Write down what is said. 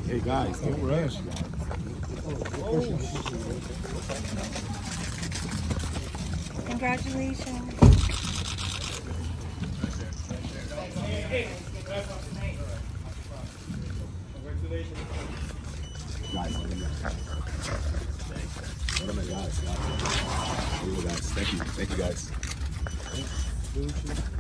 Hey guys, don't rush. Congratulations. Guys, guys. Thank you guys.